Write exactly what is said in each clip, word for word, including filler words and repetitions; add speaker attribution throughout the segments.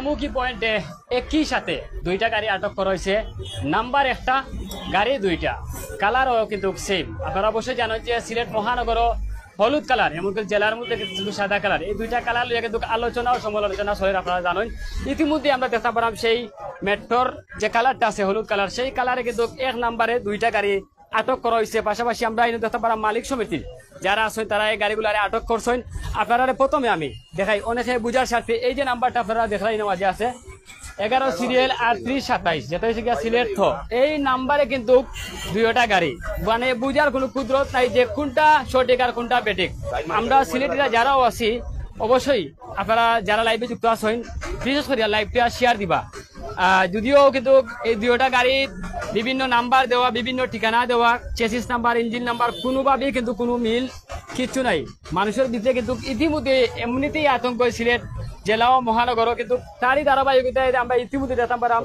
Speaker 1: মুখী পয়েন্টে একই সাথে দুইটা গাড়ি আটক করা হয়েছে। নাম্বার একটা, গাড়ি দুইটা, কালারও কিন্তু সেম। আপনারা অবশ্যই জানেন যে সিলেট মহানগরও হলুদ কালার, এমনকি জেলার মধ্যে কিন্তু সাদা কালার, এই দুইটা কালার লিয়ে কিন্তু আলোচনা ও সমালোচনা চলে। আপনারা জানেন ইতিমধ্যে আমরা দেখতে পারাম সেই মেট্রোর যে কালারটা আছে হলুদ কালার, সেই কালারে কিন্তু এক নাম্বারে দুইটা গাড়ি আটক করা হয়েছে। পাশাপাশি আমরা এনে দেখতে পারাম মালিক সমিতির যারা আছেন তারা এই গাড়িগুলো আটক করছেন। আপনারা প্রথমে আমি দেখাই অনেকে বুঝার স্বার্থে, এই যে নাম্বারটা আপনারা দেখাই মাঝে আছে এগারো সিরিয়াল আটত্রিশ সাতাইশ, যেটা হচ্ছে গিয়া সিলেট থ, এই নাম্বারে কিন্তু দুইটা গাড়ি, মানে বুঝার কোনো কুদরত নাই যে কোনটা সঠিক আর কোনটা বেঠিক। আমরা সিলেটিরা যারাও আছি অবশ্যই আপনারা যারা লাইভে যুক্ত আছেন বিশেষ করে লাইভটা শেয়ার দিবা। যদিও কিন্তু এই দুইটা গাড়ির বিভিন্ন নাম্বার দেওয়া, বিভিন্ন ঠিকানা দেওয়া, চেসিস নাম্বার, ইঞ্জিন নাম্বার কোনোভাবেই কিন্তু কোনো মিল কিচ্ছু নাই। মানুষের ভিতরে কিন্তু ইতিমধ্যে এমনিতেই আতঙ্ক সিলেট জেলা ও মহানগরও, কিন্তু তারই ধারাবাহিকতায় আমরা ইতিমধ্যে দেখতাম পারাম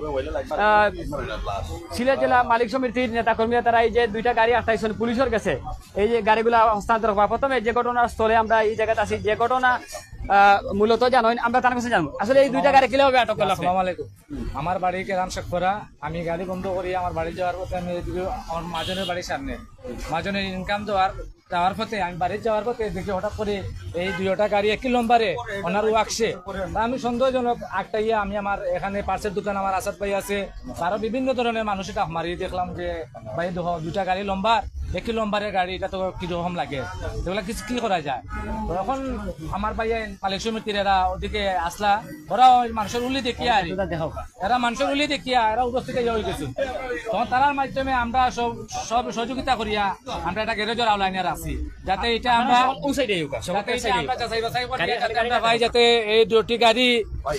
Speaker 1: সিলেট জেলা মালিক সমিতির নেতা কর্মীরা তারা এই যে দুইটা গাড়ি আটটাইছেন পুলিশের কাছে এই যে গাড়িগুলা হস্তান্তর করা। প্রথমে যে ঘটনার স্থলে আমরা এই জায়গাতে আছি, যে ঘটনা মূলত জানেন আমরা তার কাছে জানবো আসলে এই দুইটা গাড়ি কিভাবে আটক করলাম।
Speaker 2: আসসালামু আলাইকুম, আমার বাড়ি কেরাম শেখরা, আমি গাড়ি বন্ধ করি আমার বাড়ি যাওয়ার পথে আমি আমার মাজনের বাড়ির সামনে মাজনের ইনকাম দেওয়ার যাওয়ার পথে আমি বাড়ি যাওয়ার পথে দেখি হঠাৎ করে এই দুইটা গাড়ি একই লম্বারে ওনার আসছে। আমি সন্দেহজনক আটটাইয়া আমি আমার এখানে পার্সের দোকান আমার আসাদ ভাই আছে, আরো বিভিন্ন ধরনের মানুষ এটা মারি দেখলাম যে ভাই দুইটা গাড়ি লম্বা, একই লম্বারের গাড়ি, এটা তো কিরকম লাগে, এগুলা কিছু কি করা যায়। তখন আমার ভাই মালিক সমিতির এরা ওদিকে আসলা, ওরা মানুষের উলি দেখিয়া আর এরা মানুষের উলি দেখিয়া এরা উপস্থিত হয়ে গেছে। তখন তার মাধ্যমে আমরা সব সব সহযোগিতা করিয়া আমরা এটা গ্যারেজের আওলাইনে আছি, যাতে এটা আমরা ভাই যাতে এই দুটি গাড়ি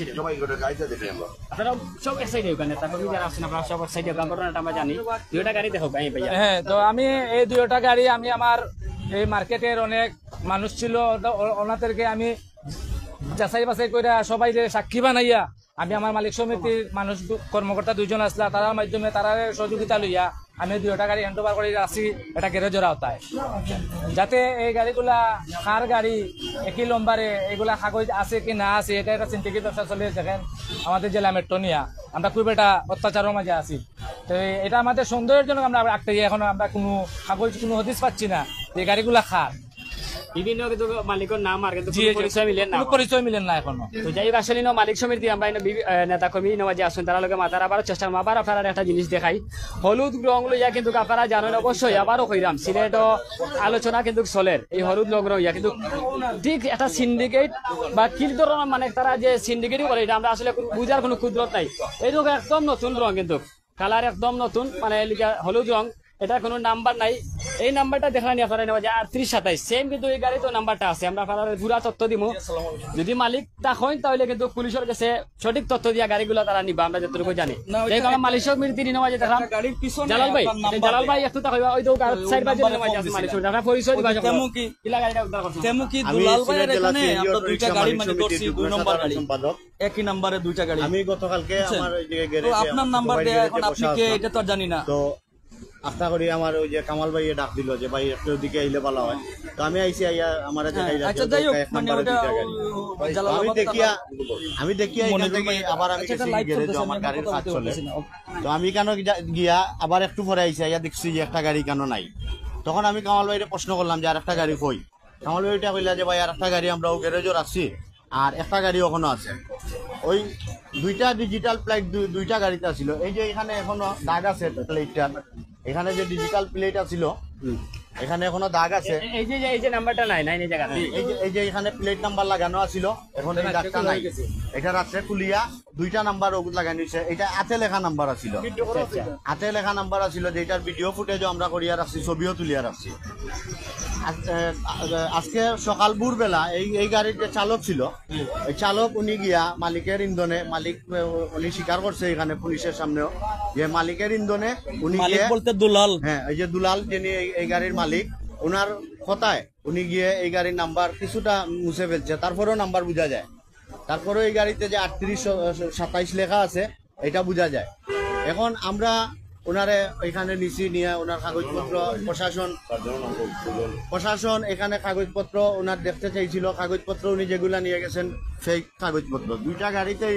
Speaker 2: হ্যাঁ। তো আমি এই দুইটা গাড়ি আমি আমার এই মার্কেটের অনেক মানুষ ছিল ওনাদেরকে আমি যাচাই বাছাই করে সবাই সাক্ষী বানাইয়া আমি আমার মালিক সমিতির মানুষ কর্মকর্তা দুইজন আসলা, তার মাধ্যমে তারা সহযোগিতা লইয়া আমি দুইটা গাড়ি হ্যান্ড ওভার করে আসি এটা গ্যারেজের আওতায়, যাতে এই গাড়িগুলা কার গাড়ি একই লম্বারে এগুলা কাগজ আছে কি না আছে, এটা একটা চিন্তিত ব্যবসা চলে। দেখেন আমাদের জেলা মেট্রো নিয়া আমরা খুব একটা অত্যাচারের মাঝে আছি, তো এটা আমাদের সৌন্দর্যের জন্য আমরা আটকে এখন আমরা কোনো কাগজ কোনো হদিস পাচ্ছি না এই গাড়িগুলা খার
Speaker 1: বিভিন্ন কিন্তু মালিকের নাম আর কিন্তু পরিচয় মিলেন না,
Speaker 2: পরিচয় মিলেন না এখনো।
Speaker 1: তো যাই হোক আসলে মালিক সমিতি আমরা নেতা কর্মী নেওয়া যে আসুন তারা লোকে মাথার আবার চেষ্টা আবার আপনারা একটা জিনিস দেখাই, হলুদ রং লইয়া কিন্তু আপনারা জানেন অবশ্যই আবারও কইরাম সিলেট আলোচনা কিন্তু চলের এই হলুদ রং লইয়া, কিন্তু ঠিক একটা সিন্ডিকেট বা কি ধরনের মানে তারা যে সিন্ডিকেটই করে এটা আমরা আসলে বুঝার কোনো কুদরত নাই। এই রঙ একদম নতুন রং, কিন্তু কালার একদম নতুন, মানে হলুদ রং, এটা কোনো নাম্বার নাই। এই নাম্বারটা দেখলেন আপনারা নেওয়া যায় আটত্রিশ সাতাইশ, সেম কিন্তু এই গাড়ি তো নাম্বারটা আছে। আমরা আপনারা পুরা তথ্য দিব, যদি মালিক তা হয় তাহলে কিন্তু পুলিশের কাছে সঠিক তথ্য দিয়া গাড়িগুলো তারা নিবা, আমরা যতটুকু জানি। এই কারণে মালিক সমিতি নেওয়া যায় দেখলাম জালাল ভাই, জালাল ভাই একটু তা কইবা ওই তো সাইড বাজে নেওয়া যায় মালিক সমিতি, আপনারা পরিচয় দিবা কেমন কি ইলা গাড়িটা উদ্ধার করছেন কেমন কি দুলাল ভাই এখানে আমরা দুইটা গাড়ি মানে করছি, দুই নম্বর গাড়ি একই নম্বরে দুইটা গাড়ি। আমি গতকালকে আমার এই গ্যারেজে আপনার নাম্বার দেয়া, এখন আপনি কে এটা তো জানি না, তো আশা করি আমার ওই যে কামাল ভাই ডাক দিল যে ভাই একটু দিকে আইলে ভালো হয়, তো আমি আইসি আইয়া আমার আমি দেখিয়া আমি দেখিয়া এখান থেকে আবার আমি গ্যারেজে আমার গাড়ির কাজ চলে, তো আমি কেন গিয়া আবার একটু পরে আইসি আইয়া দেখছি যে একটা গাড়ি কেন নাই। তখন আমি কামাল ভাইরে প্রশ্ন করলাম যে আর একটা গাড়ি কই, কামাল ভাইটা কইলা যে ভাই আর একটা গাড়ি আমরা ও গ্যারেজও রাখছি আর একটা গাড়ি ওখানে আছে। ওই দুইটা ডিজিটাল প্লেট দুইটা গাড়িতে ছিল, এই যে এখানে এখনো দাগ আছে প্লেটটা, এখানে যে ডিজিটাল প্লেট আছিল এখানে এখনো দাগ আছে, এই যে এই যে নাম্বারটা নাই নাই এই জায়গাতে, এই যে এই যে এখানে প্লেট নাম্বার লাগানো আছিল, এখন এই দাগটা নাই, এটা রাত্রে খুলিয়া দুইটা নাম্বার ওগুলো লাগানো হয়েছে। এটা হাতে লেখা নাম্বার আছিল, হাতে লেখা নাম্বার আছিল, যেটার ভিডিও ফুটেজও আমরা করিয়া রাখছি, ছবিও তুলিয়া রাখছি। আজকে সকাল ভোরবেলা এই এই গাড়ির যে চালক ছিল, এই চালক উনি গিয়া মালিকের ইন্ধনে, মালিক উনি স্বীকার করছে এখানে পুলিশের সামনেও যে মালিকের ইন্ধনে উনি বলতে দুলাল, হ্যাঁ এই যে দুলাল যিনি এই গাড়ির মালিক, ওনার কথায় উনি গিয়ে এই গাড়ির নাম্বার কিছুটা মুছে ফেলছে, তারপরেও নাম্বার বোঝা যায়, তারপরেও এই গাড়িতে যে আটত্রিশ সাতাইশ লেখা আছে এটা বোঝা যায়। এখন আমরা ওনারে এখানে নিচে নিয়ে ওনার কাগজপত্র প্রশাসন প্রশাসন এখানে কাগজপত্র ওনার দেখতে চাইছিল, কাগজপত্র উনি যেগুলা নিয়ে গেছেন সেই কাগজপত্র দুইটা গাড়িতেই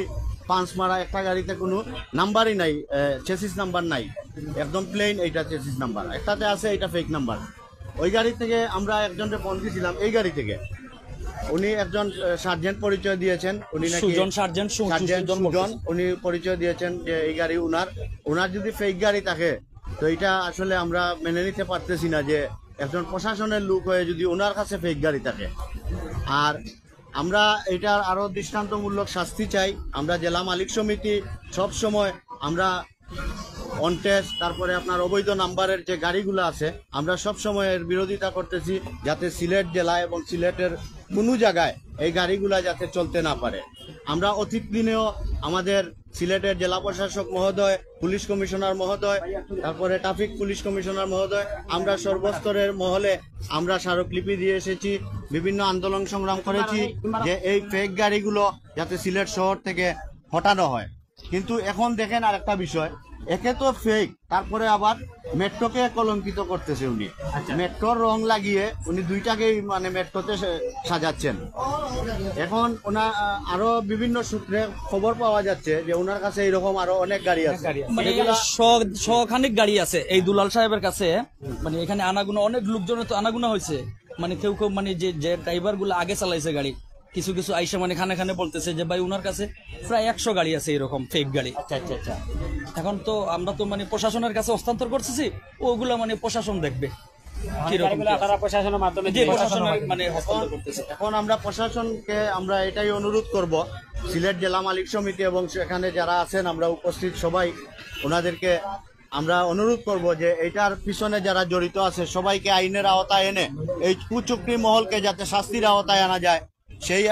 Speaker 3: পাঁচ মারা একটা গাড়িতে কোনো নাম্বারই নাই, চেসিস নাম্বার নাই, একদম প্লেন এইটা চেসিস নাম্বার, একটাতে আছে এটা ফেক নাম্বার। ওই গাড়ি থেকে আমরা একজনকে ফোন দিয়েছিলাম, এই গাড়ি থেকে উনি একজন সার্জেন্ট পরিচয় দিয়েছেন, উনি নাকি
Speaker 4: সুজন সার্জেন্ট সু-
Speaker 3: সার্জেন্ট
Speaker 4: সুজন
Speaker 3: সুজন,
Speaker 4: বলতেছে।
Speaker 3: উনি পরিচয় দিয়েছেন যে এই গাড়ি উনার। উনার যদি ফেক গাড়ি থাকে তো এটা আসলে আমরা মেনে নিতে পারতেছি না যে একজন প্রশাসনের লোক হয়ে যদি ওনার কাছে ফেক গাড়ি থাকে। আর আমরা এটার আরো দৃষ্টান্তমূলক শাস্তি চাই। আমরা জেলা মালিক সমিতি সব সময় আমরা অনটেস্ট, তারপরে আপনার অবৈধ নাম্বারের যে গাড়িগুলো আছে আমরা সব সময় এর বিরোধিতা করতেছি, যাতে সিলেট জেলা এবং সিলেটের কোনো জায়গায় এই গাড়িগুলা যাতে চলতে না পারে। আমরা অতীত দিনেও আমাদের সিলেটের জেলা প্রশাসক মহোদয়, পুলিশ কমিশনার মহোদয়, তারপরে ট্রাফিক পুলিশ কমিশনার মহোদয়, আমরা সর্বস্তরের মহলে আমরা স্মারকলিপি দিয়ে এসেছি, বিভিন্ন আন্দোলন সংগ্রাম করেছি যে এই ফেক গাড়িগুলো যাতে সিলেট শহর থেকে হটানো হয়। কিন্তু এখন দেখেন আরেকটা বিষয়, একে তো ফেক, তারপরে আবার মেট্রোকে কলঙ্কিত করতেছে উনি। মেট্রোর রং লাগিয়ে উনি দুইটাকেই মানে মেট্রোতে সাজাচ্ছেন। এখন ওনা আরো বিভিন্ন সূত্রে খবর পাওয়া যাচ্ছে যে ওনার কাছে এরকম আরো অনেক গাড়ি আছে।
Speaker 4: মানে
Speaker 3: এগুলা-
Speaker 4: শ- শখানেক গাড়ি আছে এই দুলাল সাহেবের কাছে। মানে এখানে আনাগুনা অনেক লোকজনের তো আনাগুনা হয়েছে। মানে কেউ কেউ মানে যে যে ড্রাইভার গুলো আগে চালাইছে গাড়ি, কিছু কিছু আইসা মানে খানে খানে বলতেছে যে ভাই উনার কাছে প্রায় একশো গাড়ি আছে এরকম ফেক গাড়ি।
Speaker 1: আচ্ছা আচ্ছা আচ্ছা
Speaker 4: এখন তো আমরা তো মানে প্রশাসনের কাছে হস্তান্তর করতেছি, ওগুলা মানে প্রশাসন দেখবে কিরকম
Speaker 1: গাড়িগুলো
Speaker 4: কি
Speaker 1: আপনারা প্রশাসনের মাধ্যমে
Speaker 4: আছে। যে
Speaker 1: দিয়ে-
Speaker 4: প্রশাসনের মানে হস্তান্তর করতেছে।
Speaker 3: এখন আমরা প্রশাসনকে আমরা এটাই অনুরোধ করব, সিলেট জেলা মালিক সমিতি এবং সেখানে যারা আছেন আমরা উপস্থিত সবাই, ওনাদেরকে আমরা অনুরোধ করব যে এটার পিছনে যারা জড়িত আছে সবাইকে আইনের আওতায় এনে এই কুচক্রী মহলকে যাতে শাস্তির আওতায় আনা যায়, সেই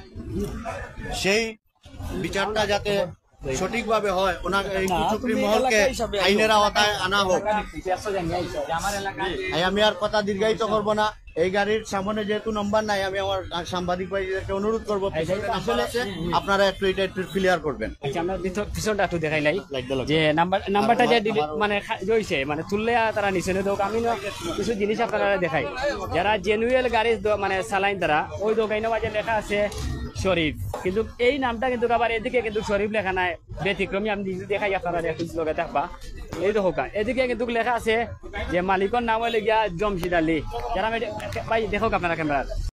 Speaker 3: সেই বিচারটা যাতে সঠিকভাবে হয়, ওনার এই
Speaker 4: না,
Speaker 3: কুচক্রী
Speaker 4: তুমি
Speaker 3: মহলকে
Speaker 4: এলাকা হিসাবে আইও।
Speaker 3: আইনের আওতায় আনা হোক।
Speaker 1: ব্যস্ত জানিয়ে আইছো যে আমার এলাকায়
Speaker 3: এই আমি আর কথা দীর্ঘায়িত করব না। এই গাড়ির সামনে যেহেতু নম্বর নাই, আমি আমার সাংবাদিক ভাইদেরকে অনুরোধ করবো পিছনে নাম্বার আছে, আপনারা একটু এটা একটু ক্লিয়ার করবেন।
Speaker 1: আচ্ছা আমরা ভিতর- পিছনটা একটু দেখাই লাই
Speaker 3: Like the logo.
Speaker 1: যে নাম্বার নাম্বারটা যে
Speaker 3: আমার-
Speaker 1: দিলি-
Speaker 3: আমার-
Speaker 1: মানে খা- জইছে মানে তুললে তারা নিচে নেই। আমি না কিছু জিনিস আপনারা দেখাই, যারা জেনুয়েল গাড়ি দ- মানে চালাইন তারা ওই দোকানে মাঝে লেখা আছে শরীফ, কিন্তু এই নামটা কিন্তু আবার এদিকে কিন্তু শরীফ লেখা নাই, ব্যতিক্রমী। আমি নিজে দেখাই আপনারা একটু লগে থাকবা, এই দেখো এদিকে কিন্তু লেখা আছে যে মালিকের নাম হইলে গিয়া জমশিদ আলী। যারা আমি ভাই দেখো আপনারা ক্যামেরা